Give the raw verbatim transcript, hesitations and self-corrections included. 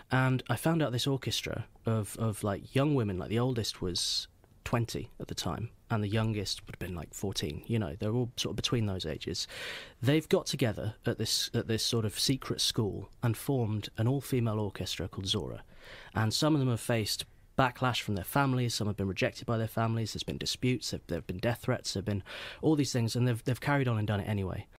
And I found out this orchestra of, of like young women, like the oldest was twenty at the time, and the youngest would have been like fourteen. You know, they're all sort of between those ages. They've got together at this at this sort of secret school and formed an all-female orchestra called Zora. And some of them have faced backlash from their families, some have been rejected by their families, there's been disputes, there have been death threats, there have been all these things, and they've, they've carried on and done it anyway.